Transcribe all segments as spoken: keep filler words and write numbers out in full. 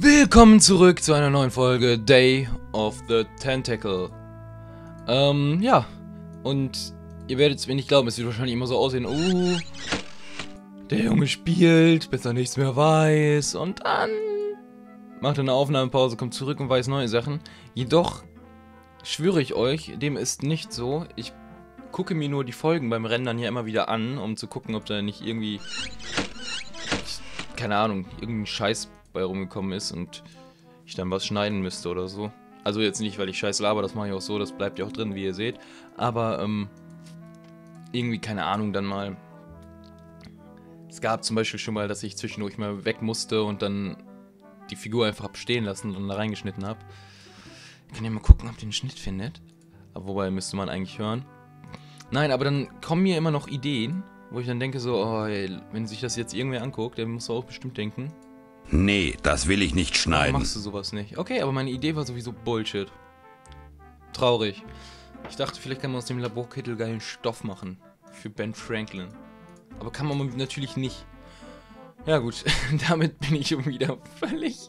Willkommen zurück zu einer neuen Folge Day of the Tentacle. Ähm, ja. Und ihr werdet es mir nicht glauben, es wird wahrscheinlich immer so aussehen, uh, der Junge spielt, bis er nichts mehr weiß und dann macht er eine Aufnahmepause, kommt zurück und weiß neue Sachen. Jedoch schwöre ich euch, dem ist nicht so. Ich gucke mir nur die Folgen beim Rendern hier immer wieder an, um zu gucken, ob da nicht irgendwie, keine Ahnung, irgendein Scheiß bei rumgekommen ist und ich dann was schneiden müsste oder so. Also jetzt nicht, weil ich Scheiß laber, das mache ich auch so, das bleibt ja auch drin, wie ihr seht. Aber, ähm, irgendwie, keine Ahnung, dann mal. Es gab zum Beispiel schon mal, dass ich zwischendurch mal weg musste und dann die Figur einfach hab stehen lassen und dann da reingeschnitten habe. Ich kann ja mal gucken, ob ihr den Schnitt findet. Aber wobei, müsste man eigentlich hören. Nein, aber dann kommen mir immer noch Ideen, wo ich dann denke so, oh, ey, wenn sich das jetzt irgendwer anguckt, der muss auch bestimmt denken. Nee, das will ich nicht schneiden. Warum machst du sowas nicht? Okay, aber meine Idee war sowieso Bullshit. Traurig. Ich dachte, vielleicht kann man aus dem Laborkittel geilen Stoff machen. Für Ben Franklin. Aber kann man natürlich nicht. Ja gut, damit bin ich schon wieder völlig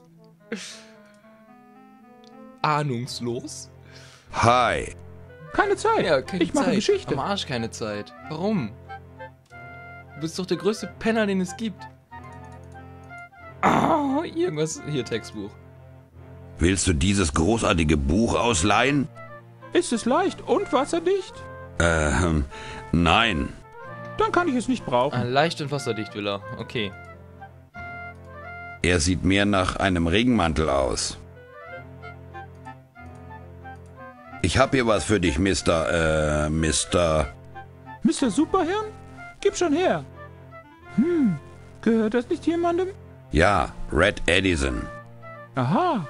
ahnungslos. Hi. Keine Zeit. Ja, keine ich mache Zeit. Geschichte. Am Arsch keine Zeit. Warum? Du bist doch der größte Penner, den es gibt. Ah, irgendwas. Hier, Textbuch. Willst du dieses großartige Buch ausleihen? Ist es leicht und wasserdicht? Ähm, nein. Dann kann ich es nicht brauchen. Ah, leicht und wasserdicht will er. Okay. Er sieht mehr nach einem Regenmantel aus. Ich hab hier was für dich, Mister, äh, Mister... Mister Superhirn? Gib schon her. Hm, gehört das nicht jemandem? Ja, Red Edison. Aha.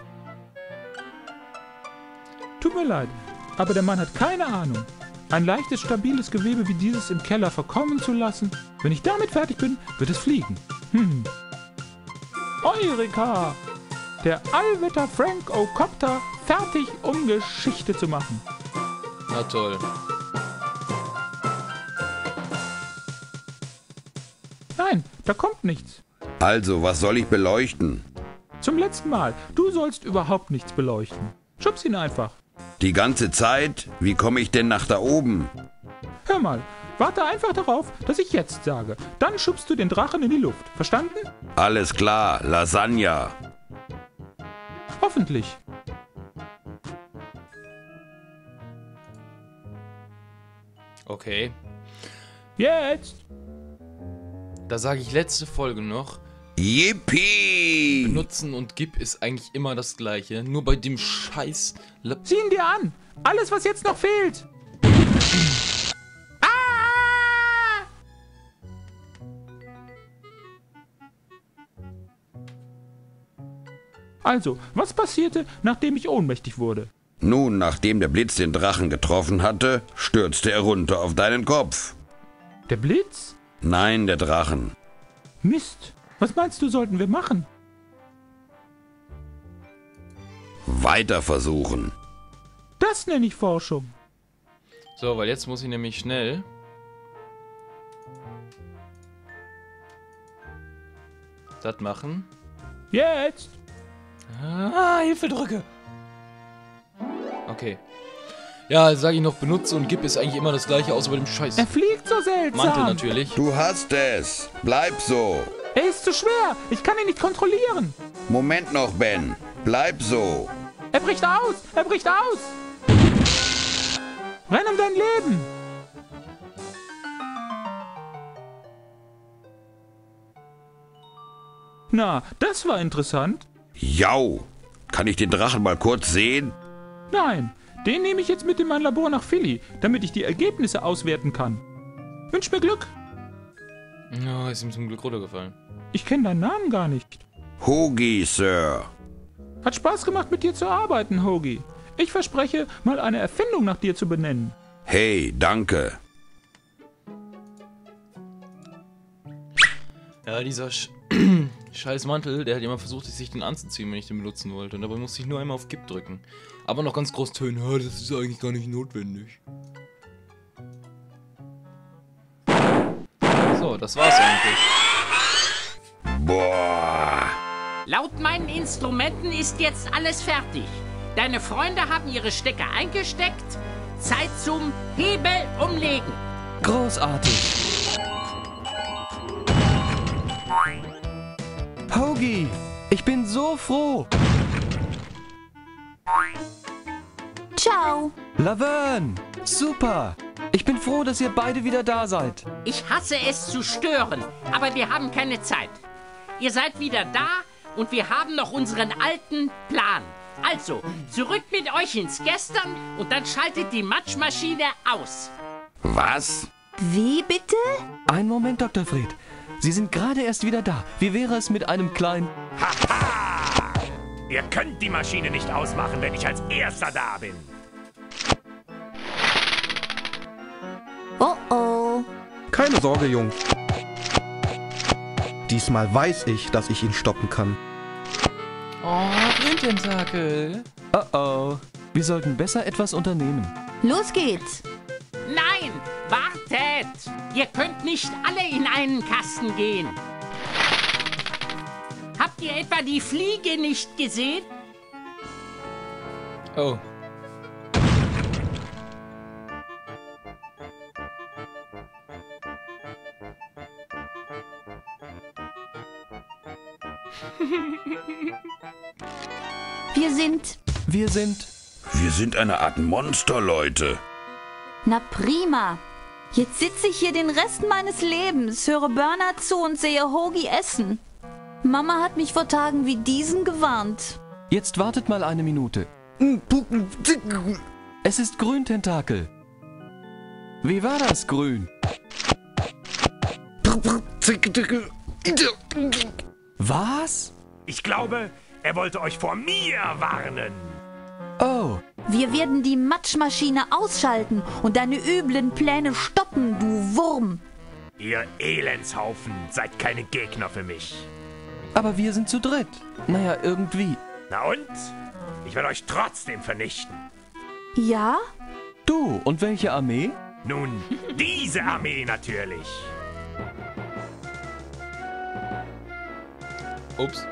Tut mir leid, aber der Mann hat keine Ahnung. Ein leichtes, stabiles Gewebe wie dieses im Keller verkommen zu lassen. Wenn ich damit fertig bin, wird es fliegen. Hm. Eureka! Der Allwetter Frank O'Copter fertig, um Geschichte zu machen. Na toll. Nein, da kommt nichts. Also, was soll ich beleuchten? Zum letzten Mal. Du sollst überhaupt nichts beleuchten. Schubs ihn einfach. Die ganze Zeit? Wie komme ich denn nach da oben? Hör mal, warte einfach darauf, dass ich jetzt sage. Dann schubst du den Drachen in die Luft. Verstanden? Alles klar, Lasagna. Hoffentlich. Okay. Jetzt. Da sage ich letzte Folge noch. Yippie! Benutzen und gib ist eigentlich immer das gleiche. Nur bei dem Scheiß... La Sieh ihn dir an. Alles, was jetzt noch fehlt. Ah! Also, was passierte, nachdem ich ohnmächtig wurde? Nun, nachdem der Blitz den Drachen getroffen hatte, stürzte er runter auf deinen Kopf. Der Blitz? Nein, der Drachen. Mist. Was meinst du, sollten wir machen? Weiter versuchen. Das nenne ich Forschung. So, weil jetzt muss ich nämlich schnell... das machen. Jetzt. Ah, Hilfe drücke. Okay. Ja, sage ich noch, benutze und gib ist eigentlich immer das gleiche, außer bei dem Scheiß Er fliegt so seltsam. Mantel natürlich. Du hast es. Bleib so. Er ist zu schwer. Ich kann ihn nicht kontrollieren. Moment noch, Ben. Bleib so. Er bricht aus. Er bricht aus. Renn um dein Leben. Na, das war interessant. Jau. Kann ich den Drachen mal kurz sehen? Nein, den nehme ich jetzt mit in mein Labor nach Philly, damit ich die Ergebnisse auswerten kann. Wünsch mir Glück. Ja, ist ihm zum Glück runtergefallen. Ich kenne deinen Namen gar nicht. Hoagie, Sir. Hat Spaß gemacht, mit dir zu arbeiten, Hoagie. Ich verspreche, mal eine Erfindung nach dir zu benennen. Hey, danke. Ja, dieser Sch scheiß Mantel, der hat immer versucht, sich den anzuziehen, wenn ich den benutzen wollte. Und dabei musste ich nur einmal auf Gib drücken. Aber noch ganz groß tönen, ja, das ist eigentlich gar nicht notwendig. So, das war's eigentlich. Boah. Laut meinen Instrumenten ist jetzt alles fertig. Deine Freunde haben ihre Stecker eingesteckt. Zeit zum Hebel umlegen. Großartig. Hoagie, ich bin so froh. Ciao. Laverne, super. Ich bin froh, dass ihr beide wieder da seid. Ich hasse es zu stören, aber wir haben keine Zeit. Ihr seid wieder da und wir haben noch unseren alten Plan. Also, zurück mit euch ins Gestern und dann schaltet die Matschmaschine aus. Was? Wie bitte? Einen Moment, Doktor Fred. Sie sind gerade erst wieder da. Wie wäre es mit einem kleinen... Haha! Ihr könnt die Maschine nicht ausmachen, wenn ich als Erster da bin. Oh oh. Keine Sorge, Jungs. Diesmal weiß ich, dass ich ihn stoppen kann. Oh, Grüntentakel. Oh oh. Wir sollten besser etwas unternehmen. Los geht's. Nein, wartet! Ihr könnt nicht alle in einen Kasten gehen. Habt ihr etwa die Fliege nicht gesehen? Oh. Wir sind... Wir sind... Wir sind eine Art Monster, Leute. Na prima. Jetzt sitze ich hier den Rest meines Lebens, höre Bernhard zu und sehe Hoagie essen. Mama hat mich vor Tagen wie diesen gewarnt. Jetzt wartet mal eine Minute. Es ist Grüntentakel. Wie war das, Grün? Was? Ich glaube, er wollte euch vor mir warnen. Oh, Wir werden die Matschmaschine ausschalten und deine üblen Pläne stoppen, du Wurm. Ihr Elendshaufen, seid keine Gegner für mich. aber wir sind zu dritt. Naja, irgendwie. Na und? Ich werde euch trotzdem vernichten. Ja? Du, und welche Armee? Nun, diese Armee natürlich. Ups.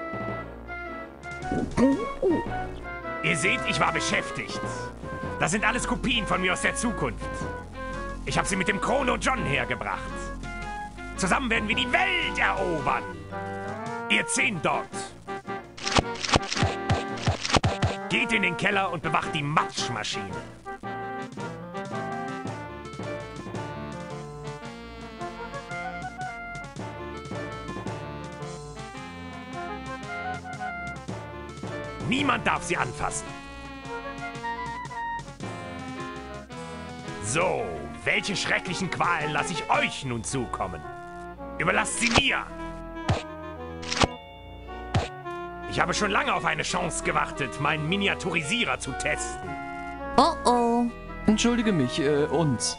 Ihr seht, ich war beschäftigt. Das sind alles Kopien von mir aus der Zukunft. Ich habe sie mit dem Chrono John hergebracht. Zusammen werden wir die Welt erobern. Ihr zehn dort. Geht in den Keller und bewacht die Matschmaschine. Niemand darf sie anfassen. So, welche schrecklichen Qualen lasse ich euch nun zukommen? Überlasst sie mir! Ich habe schon lange auf eine Chance gewartet, meinen Miniaturisierer zu testen. Oh oh. Entschuldige mich, äh, uns.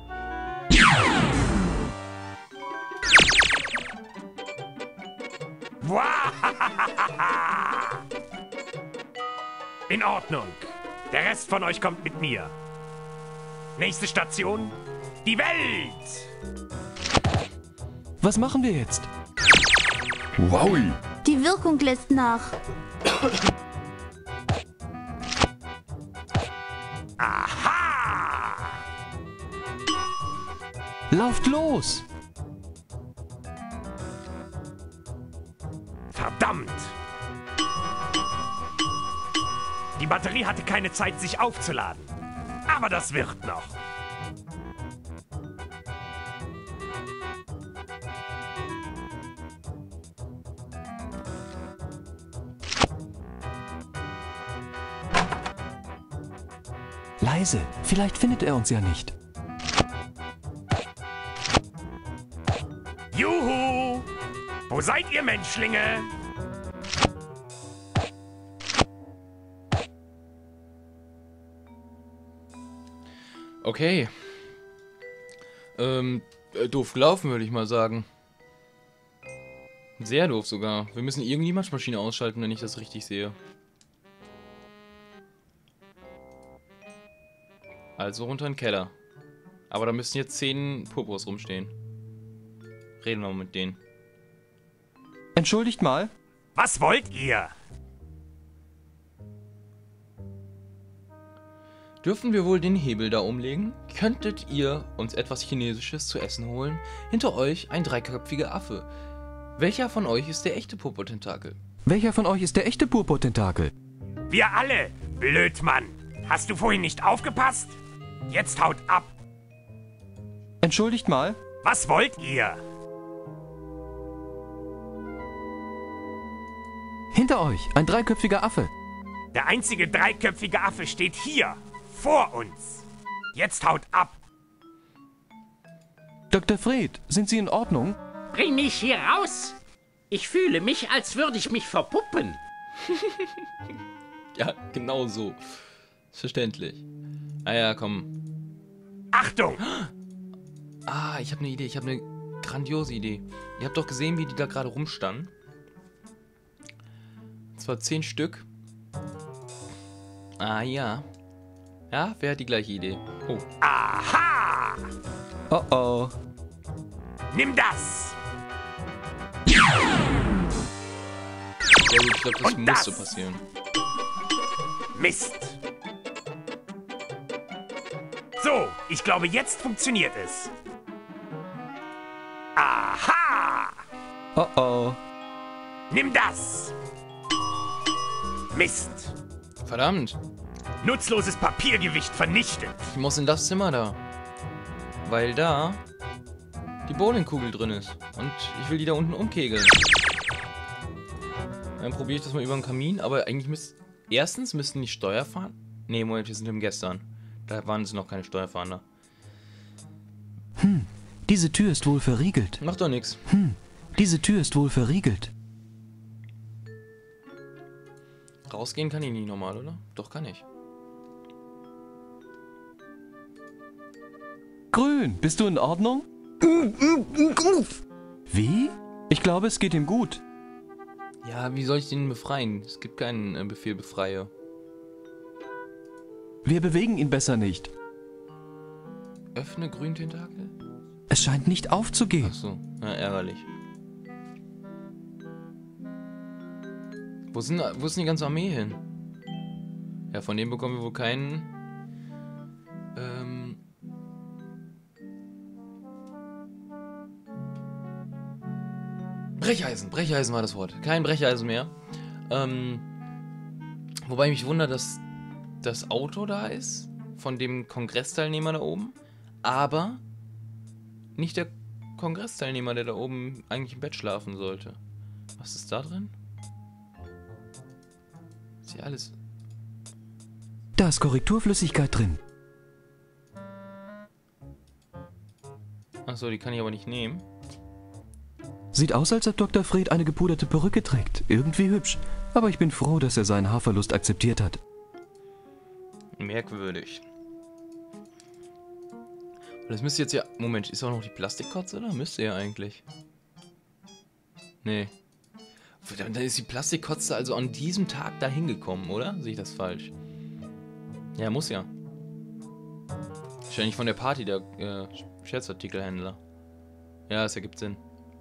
In Ordnung. Der Rest von euch kommt mit mir. Nächste Station, die Welt! Was machen wir jetzt? Wowi. Die Wirkung lässt nach. Aha! Lauft los! Verdammt! Die Batterie hatte keine Zeit, sich aufzuladen. Aber das wird noch. Leise, vielleicht findet er uns ja nicht. Juhu! Wo seid ihr, Menschlinge? Okay. Ähm, äh, doof gelaufen, würde ich mal sagen. Sehr doof sogar. Wir müssen irgendwie die Matschmaschine ausschalten, wenn ich das richtig sehe. Also runter in den Keller. Aber da müssen jetzt zehn Popos rumstehen. Reden wir mal mit denen. Entschuldigt mal. Was wollt ihr? Dürfen wir wohl den Hebel da umlegen? Könntet ihr uns etwas Chinesisches zu essen holen? Hinter euch ein dreiköpfiger Affe. Welcher von euch ist der echte Purpurtentakel? Welcher von euch ist der echte Purpurtentakel? Wir alle, Blödmann. Hast du vorhin nicht aufgepasst? Jetzt haut ab. Entschuldigt mal. Was wollt ihr? Hinter euch, ein dreiköpfiger Affe. Der einzige dreiköpfige Affe steht hier, vor uns. Jetzt haut ab. Doktor Fred, sind Sie in Ordnung? Bring mich hier raus! Ich fühle mich, als würde ich mich verpuppen. Ja, genau so. Ist verständlich. Ah ja, komm. Achtung! Ah, ich habe eine Idee. Ich habe eine grandiose Idee. Ihr habt doch gesehen, wie die da gerade rumstanden. Und zwar zehn Stück. Ah ja. Ja, wer hat die gleiche Idee? Oh. Aha! Oh oh. Nimm das! Sehr gut, ich glaube, das Und muss das. so passieren. Mist! So, ich glaube, jetzt funktioniert es. Aha! Oh oh. Nimm das! Mist! Verdammt. Nutzloses Papiergewicht vernichtet. Ich muss in das Zimmer da. Weil da die Bowlingkugel drin ist. Und ich will die da unten umkegeln. Dann probiere ich das mal über den Kamin. Aber eigentlich müsst... Erstens müssten die Steuer fahren. Nee, Moment, wir sind im Gestern. Da waren es noch keine Steuerfahnder. Hm, diese Tür ist wohl verriegelt. Macht doch nichts. Hm, diese Tür ist wohl verriegelt. Rausgehen kann ich nicht normal, oder? Doch, kann ich. Grün, bist du in Ordnung? Wie? Ich glaube, es geht ihm gut. Ja, wie soll ich den befreien? Es gibt keinen äh, Befehl befreie. Wir bewegen ihn besser nicht. Öffne Grüntentakel? Es scheint nicht aufzugehen. Achso, ja, ärgerlich. Wo, sind, wo ist denn die ganze Armee hin? Ja, von dem bekommen wir wohl keinen... Ähm... Brecheisen, Brecheisen war das Wort. Kein Brecheisen mehr. Ähm... Wobei mich wundert, dass das Auto da ist, von dem Kongressteilnehmer da oben, aber nicht der Kongressteilnehmer, der da oben eigentlich im Bett schlafen sollte. Was ist da drin? Ist hier alles... Da ist Korrekturflüssigkeit drin. Achso, die kann ich aber nicht nehmen. Sieht aus, als ob Doktor Fred eine gepuderte Perücke trägt. Irgendwie hübsch. Aber ich bin froh, dass er seinen Haarverlust akzeptiert hat. Merkwürdig. Und das müsste jetzt ja... Moment, ist auch noch die Plastikkotze da? Müsste ja eigentlich. Nee. Dann ist die Plastikkotze also an diesem Tag da hingekommen, oder? Sehe ich das falsch? Ja, muss ja. Wahrscheinlich von der Party der äh, Scherzartikelhändler. Ja, das ergibt Sinn.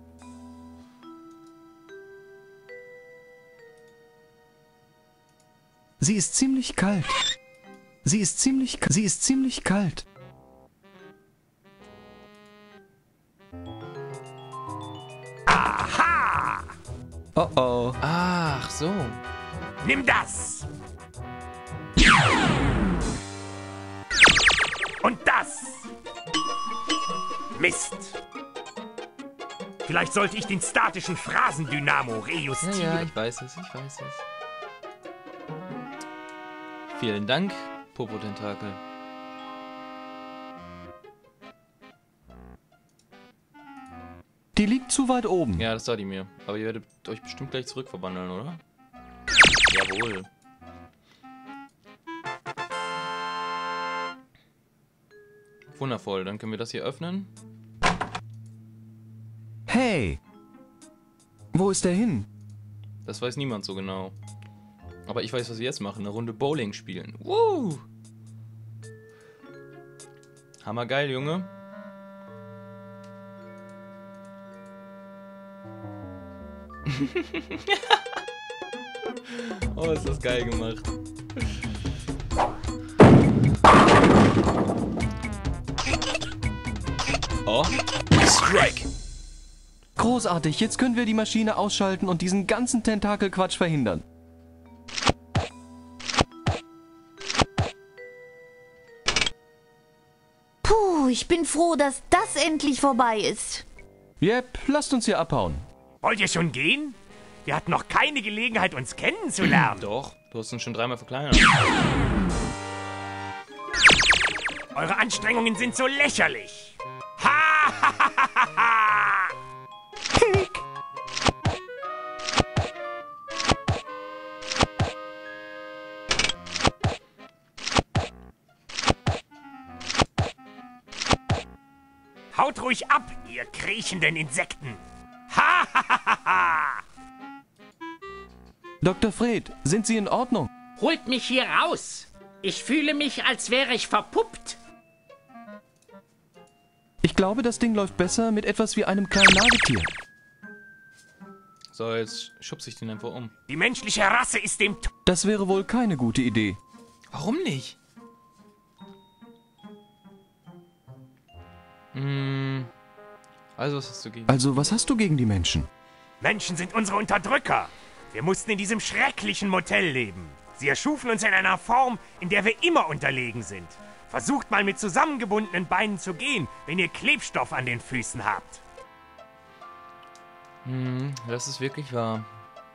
Sie ist ziemlich kalt. Sie ist ziemlich, sie ist ziemlich kalt. Aha! Oh oh. Ach so. Nimm das! Und das! Mist! Vielleicht sollte ich den statischen Phrasendynamo rejustieren. Ja, ja, ich weiß es, ich weiß es. Vielen Dank, Purpurtentakel. Die liegt zu weit oben. Ja, das sah die mir. Aber ihr werdet euch bestimmt gleich zurückverwandeln, oder? Jawohl. Wundervoll, dann können wir das hier öffnen. Hey! Wo ist der hin? Das weiß niemand so genau. Aber ich weiß, was wir jetzt machen. Eine Runde Bowling spielen. Woo! Hammergeil, Junge. Oh, ist das geil gemacht. Oh, Strike. Großartig, jetzt können wir die Maschine ausschalten und diesen ganzen Tentakelquatsch verhindern. Puh, ich bin froh, dass das endlich vorbei ist. Jep, lasst uns hier abhauen. Wollt ihr schon gehen? Wir hatten noch keine Gelegenheit, uns kennenzulernen. Doch, du hast uns schon dreimal verkleinert. Eure Anstrengungen sind so lächerlich. Ha, ha, ha, ha, ha. Haut ruhig ab, ihr kriechenden Insekten. Ha, ha, ha, ha, ha. Doktor Fred, sind Sie in Ordnung? Holt mich hier raus. Ich fühle mich, als wäre ich verpuppt. Ich glaube, das Ding läuft besser mit etwas wie einem kleinen Nagetier. So, jetzt schubse ich den einfach um. Die menschliche Rasse ist dem Tod. Das wäre wohl keine gute Idee. Warum nicht? Hm. Also, was hast du gegen? Also, was hast du gegen die Menschen? Menschen sind unsere Unterdrücker. Wir mussten in diesem schrecklichen Motel leben. Sie erschufen uns in einer Form, in der wir immer unterlegen sind. Versucht mal mit zusammengebundenen Beinen zu gehen, wenn ihr Klebstoff an den Füßen habt. Hm, das ist wirklich wahr.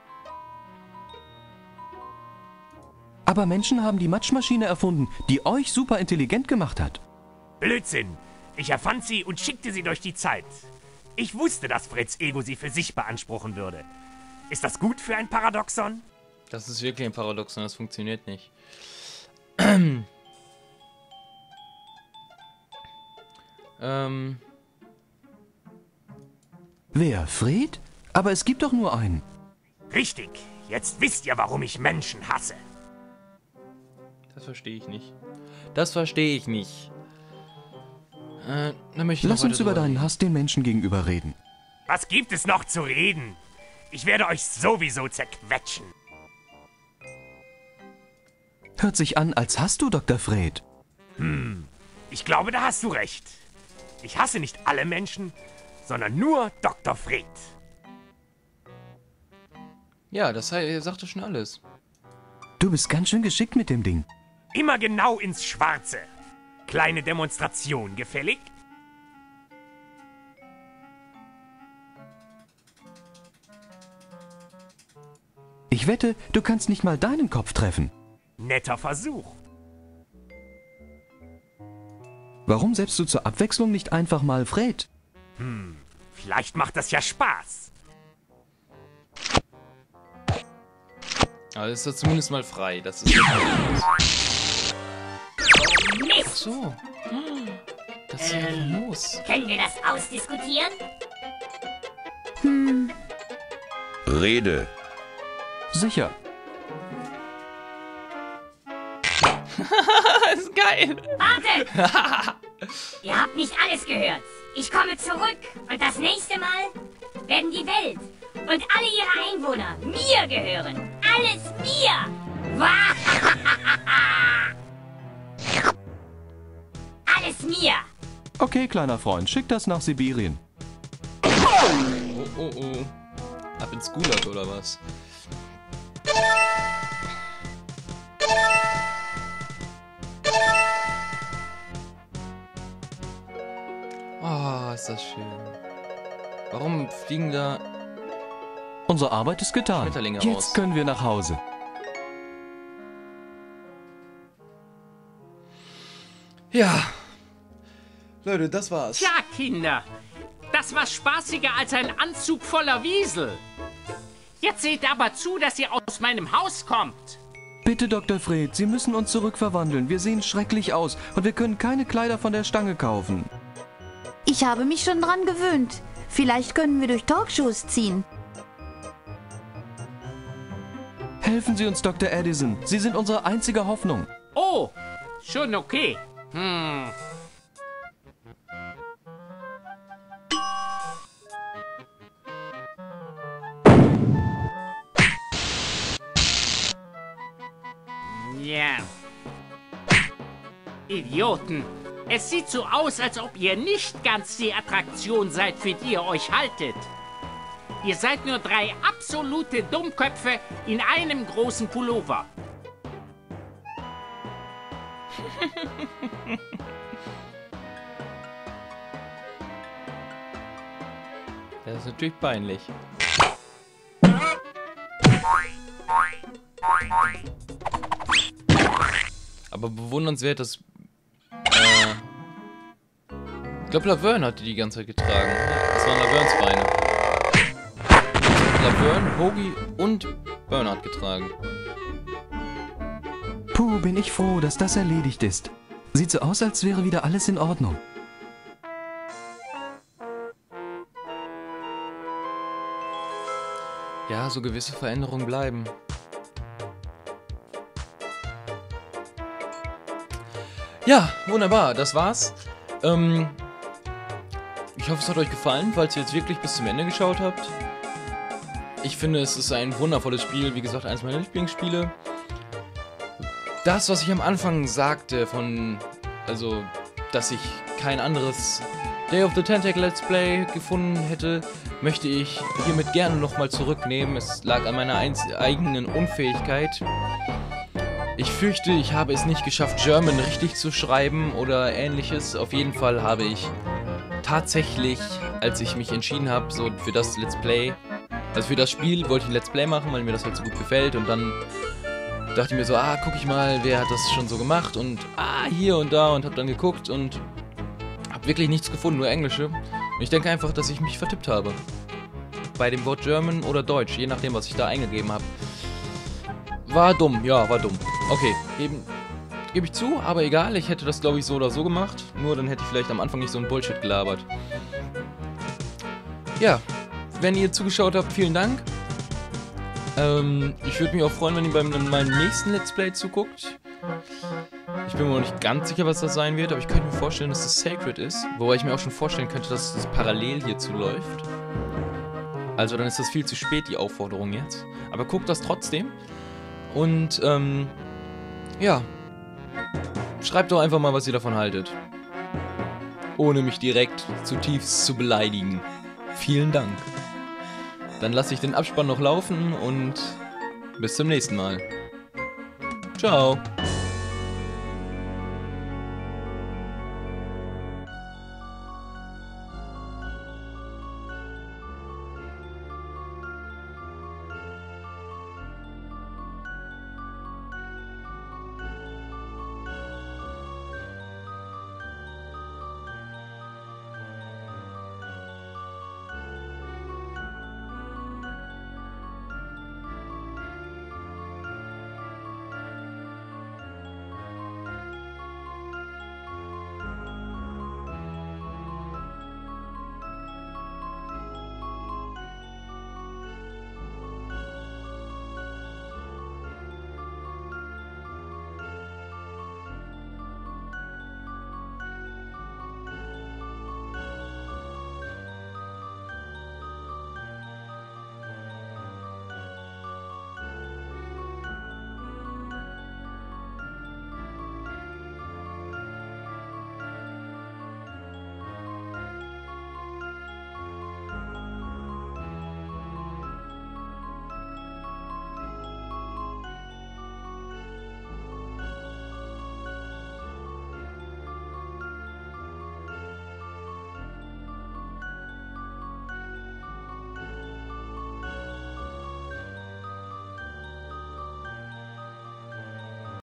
Aber Menschen haben die Matschmaschine erfunden, die euch super intelligent gemacht hat. Blödsinn. Ich erfand sie und schickte sie durch die Zeit. Ich wusste, dass Freds Ego sie für sich beanspruchen würde. Ist das gut für ein Paradoxon? Das ist wirklich ein Paradoxon, das funktioniert nicht. ähm. Wer? Fred? Aber es gibt doch nur einen. Richtig. Jetzt wisst ihr, warum ich Menschen hasse. Das verstehe ich nicht. Das verstehe ich nicht. Äh, dann möchte ich Lass noch uns weiter über drüber deinen reden. Hass den Menschen gegenüber reden. Was gibt es noch zu reden? Ich werde euch sowieso zerquetschen. Hört sich an, als hast du, Doktor Fred. Hm, ich glaube, da hast du recht. Ich hasse nicht alle Menschen, sondern nur Doktor Fred. Ja, das he- sagt doch schon alles. Du bist ganz schön geschickt mit dem Ding. Immer genau ins Schwarze. Kleine Demonstration gefällig? Ich wette, du kannst nicht mal deinen Kopf treffen. Netter Versuch. Warum setzt du zur Abwechslung nicht einfach mal Fred? Hm, vielleicht macht das ja Spaß. Aber ist das zumindest mal frei. Das ist jetzt Ach so. Das ist ja los. Können wir das ausdiskutieren? Hm, Rede. Sicher. Das ist geil. Warte! Ihr habt nicht alles gehört. Ich komme zurück und das nächste Mal werden die Welt und alle ihre Einwohner mir gehören. Alles mir! Alles mir! Okay, kleiner Freund, schick das nach Sibirien. Oh, oh, oh. Ab ins Gulag oder was? Oh, ist das schön. Warum fliegen da... Unsere Arbeit ist getan. Schmetterlinge Jetzt raus? können wir nach Hause. Ja. Leute, das war's. Tja, Kinder, das war spaßiger als ein Anzug voller Wiesel. Jetzt seht aber zu, dass ihr aus meinem Haus kommt. Bitte, Doktor Fred, Sie müssen uns zurückverwandeln. Wir sehen schrecklich aus und wir können keine Kleider von der Stange kaufen. ich habe mich schon dran gewöhnt. Vielleicht können wir durch Talkshows ziehen. Helfen Sie uns, Doktor Addison. Sie sind unsere einzige Hoffnung. Oh, schon okay. Hm. Ja. Idioten. Es sieht so aus, als ob ihr nicht ganz die Attraktion seid, für die ihr euch haltet. Ihr seid nur drei absolute Dummköpfe in einem großen Pullover. Das ist natürlich peinlich. Aber bewundernswert, dass... Äh, ich glaube, Laverne hat die die ganze Zeit getragen. Das waren Lavernes Beine. Laverne, Hoagie und Bernhard getragen. Puh, bin ich froh, dass das erledigt ist. Sieht so aus, als wäre wieder alles in Ordnung. Ja, so gewisse Veränderungen bleiben. Ja, wunderbar, das war's. Ähm, ich hoffe, es hat euch gefallen, falls ihr jetzt wirklich bis zum Ende geschaut habt. Ich finde, es ist ein wundervolles Spiel, wie gesagt, eines meiner Lieblingsspiele. Das, was ich am Anfang sagte, von, also, dass ich kein anderes Day of the Tentacle Let's Play gefunden hätte, möchte ich hiermit gerne nochmal zurücknehmen. Es lag an meiner eigenen Unfähigkeit. Ich fürchte, ich habe es nicht geschafft, German richtig zu schreiben oder ähnliches. Auf jeden Fall habe ich tatsächlich, als ich mich entschieden habe, so für das Let's Play, also für das Spiel wollte ich ein Let's Play machen, weil mir das halt so gut gefällt. Und dann dachte ich mir so, ah, guck ich mal, wer hat das schon so gemacht und ah, hier und da, und hab dann geguckt und hab wirklich nichts gefunden, nur Englische. Und ich denke einfach, dass ich mich vertippt habe. Bei dem Wort German oder Deutsch, je nachdem, was ich da eingegeben habe. War dumm, ja, war dumm. Okay, gebe geb ich zu, aber egal, ich hätte das, glaube ich, so oder so gemacht. Nur dann hätte ich vielleicht am Anfang nicht so ein Bullshit gelabert. Ja, wenn ihr zugeschaut habt, vielen Dank. Ähm, ich würde mich auch freuen, wenn ihr beim meinem nächsten Let's Play zuguckt. Ich bin mir noch nicht ganz sicher, was das sein wird, aber ich könnte mir vorstellen, dass das Sacred ist. Wobei ich mir auch schon vorstellen könnte, dass das parallel hierzu läuft. Also dann ist das viel zu spät, die Aufforderung jetzt. Aber guckt das trotzdem. Und, ähm, ja. Schreibt doch einfach mal, was ihr davon haltet. Ohne mich direkt zutiefst zu beleidigen. Vielen Dank. Dann lasse ich den Abspann noch laufen und bis zum nächsten Mal. Ciao.